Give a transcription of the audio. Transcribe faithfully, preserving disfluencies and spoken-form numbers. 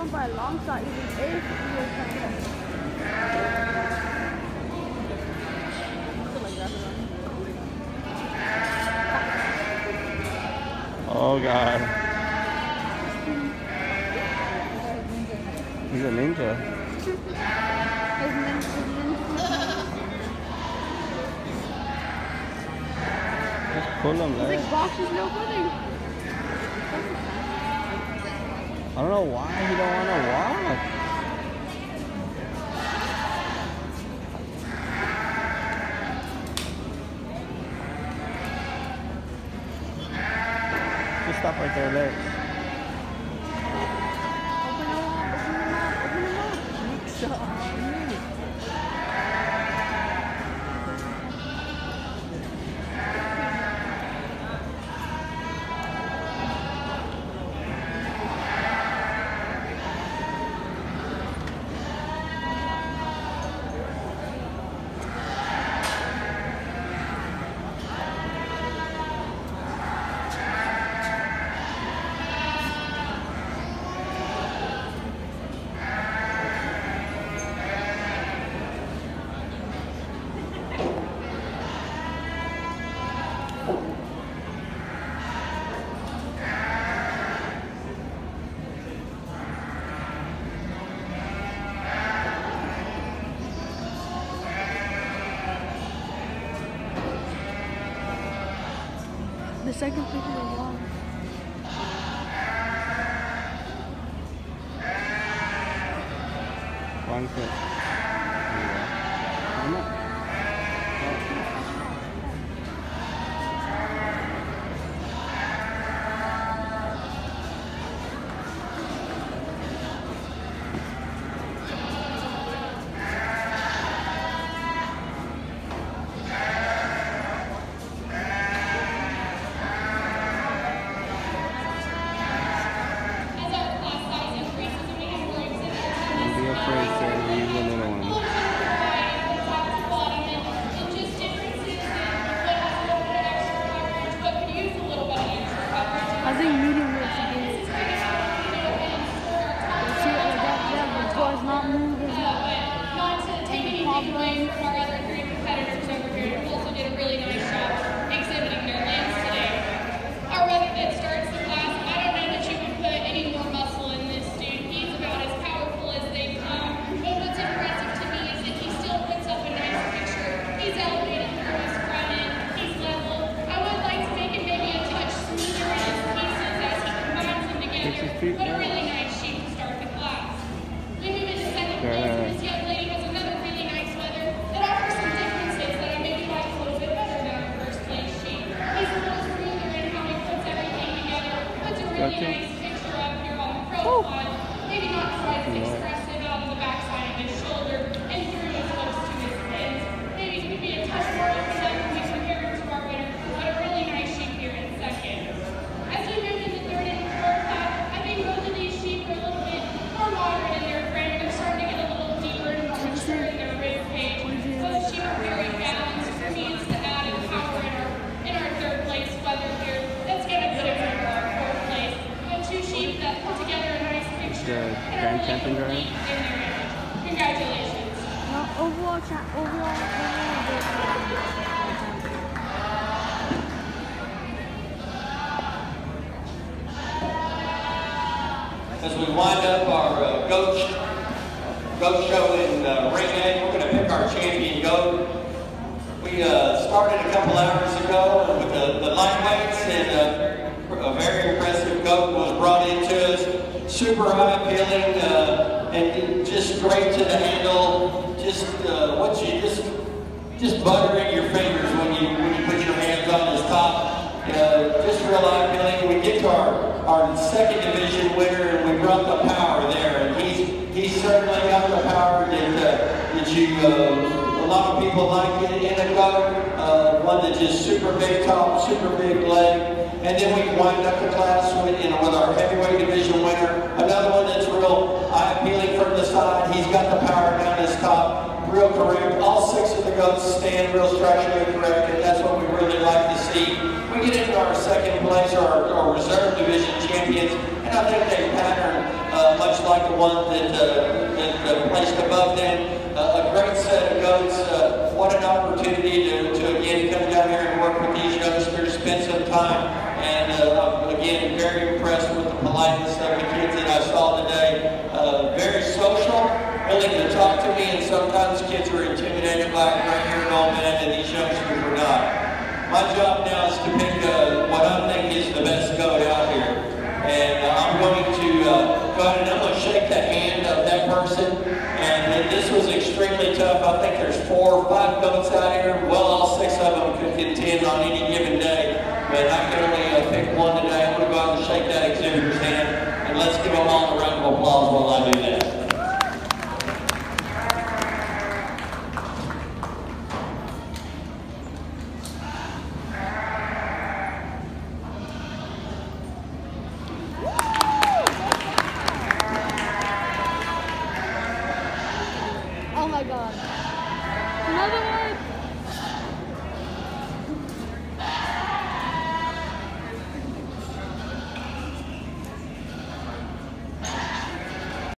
won by a long shot, even if he was second. Oh God. He's a ninja. Just pull him, He's like boxer's no footing. I don't know why he don't want to walk. Just stop right there, legs. Open him up, open him up, open him up. Shut up. The second picture was long. One foot. I think medium weight should be it. See it like that, yeah, the boy's not moving. Not to take anything away from our other three competitors over here, who also did a really nice job exhibiting their limbs today. Our weather that starts the class, I don't know that you can put any more muscle in this dude. He's about as powerful as they come. But what's impressive to me is that he still puts up a nice picture. He's elevated through his front end. He's level. I would like to make him maybe a touch smoother in his pieces as he combines them together. But a really nice shape to start the class. We move into second place, and this young lady has another really nice weather that offers some differences that I maybe like a little bit better than our first place shape. He's a little smoother in how he puts everything together. Puts a really nice picture up here on the profile. Maybe not quite as expressive out on the backside of his shoulder and through his hooks to his fins. Maybe he could be a touch more open up when we compare him to our winner, but a really nice shape here in second. As we move into third and fourth, I think both of these sheep are a little bit more moderate in their frame. They're starting to get a little deeper and more mature in their rib cage. Both sheep are very balanced. For me, it's the added power in our in our third place weather here. That's going to put it over our fourth place. But two sheep that put together a nice picture and are really complete in their image. Congratulations. No, overall, cha- overall, overall, As we wind up our uh, goat, goat show in uh, Ring A, we're going to pick our champion goat. We uh, started a couple hours ago with the, the lightweights, and uh, a very impressive goat was brought into us. Super high appealing uh, and just great to the handle. Just uh, what you just just butter in your fingers when you when you put your hands on his top. Uh, just real eye appealing. We get to our, our second division winner, and we brought the power there, and he's he's certainly got the power that uh, that you uh, a lot of people like in, in a goat. Uh, one that just super big top, super big leg, and then we wind up the class with you know with our heavyweight division winner, another one that's real eye appealing from the side. He's got the power down his top. Real correct. All six of the goats stand real structurally correct, and that's what we really like to see. We get into our second place, our, our reserve division champions, and I think they pattern uh, uh, much like the one that, uh, that uh, placed above them. Uh, a great set of goats. Uh, what an opportunity to, to again come down here and work with these youngsters, spend some time, and uh, again, very impressed with the politeness of the kids that I saw today. Uh, very social, willing to talk to me, and sometimes kids are intimidated by a gray-haired old man, and these youngsters are not. My job now is to pick uh, what I think is the best goat out here. And uh, I'm going to uh, go ahead and I'm going to shake the hand of that person. And uh, this was extremely tough. I think there's four or five goats out here. Well, all six of them could contend on any given day. But I can only uh, pick one today. I'm going to go out and shake that exhibitor's hand. And let's give them all a round of applause while I do that. Oh my god. Another one.